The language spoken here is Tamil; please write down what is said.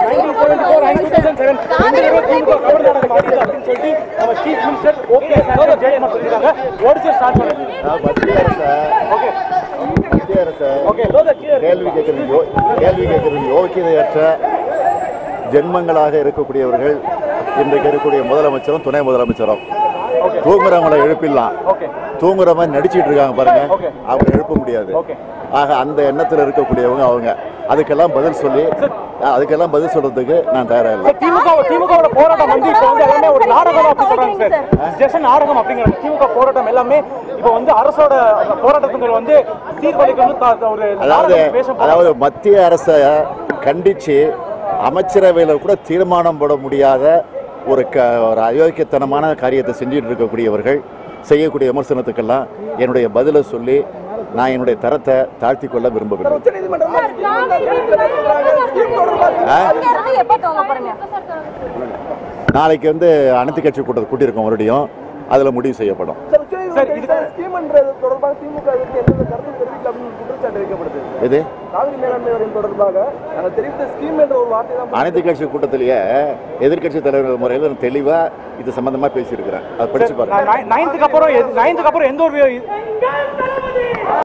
ஜென்மங்களாக இருக்கக்கூடியவர்கள் இன்றைக்கு இருக்கக்கூடிய முதலமைச்சரும் துணை முதலமைச்சரும் தூங்குறவங்களை எழுப்பிடலாம், தூங்குற மாதிரி நடிச்சிட்டு இருக்காங்க பாருங்க, அவங்க எழுப்ப முடியாது. ஆக அந்த எண்ணத்தில் இருக்கக்கூடியவங்க அவங்க அதுக்கெல்லாம் பதில் சொல்லி அதுக்கெல்லாம் பதில் சொல்றதுக்கு நான் தயாராக இல்லை. திமுக போராட்டம் வந்து இப்போ வந்து எல்லாமே ஒரு நாடகம் அப்படி சொல்றாங்க சார். ஜெஷன் நாடகம் அப்படிங்கிற திமுக போராட்டம் எல்லாமே இப்போ வந்து அரசோட போராட்டத்துக்கு வந்து தீர்ப்பளிக்கணும் ஒரு அதாவது மத்திய அரசை கண்டிச்சு அமைச்சரவையில் கூட தீர்மானம் போட முடியாத ஒரு அயோக்கியத்தனமான காரியத்தை செஞ்சுட்டு இருக்கக்கூடியவர்கள் செய்யக்கூடிய விமர்சனத்துக்கெல்லாம் என்னுடைய பதிலை சொல்லி நான் என்னுடைய தரத்தை தாழ்த்தி கொள்ள விரும்பவில்லை. நாளைக்கு வந்து அனைத்து கட்சி கூட்டத்தை கூட்டியிருக்கோம், மறுபடியும் அதில் முடிவு செய்யப்படும். அனைத்து கட்சி கூட்டத்திலேயே எதிர்கட்சி தலைவர் முறையில் தெளிவா இது சம்பந்தமா பேசியிருக்கிறேன். அதை படிச்சு பாருங்க.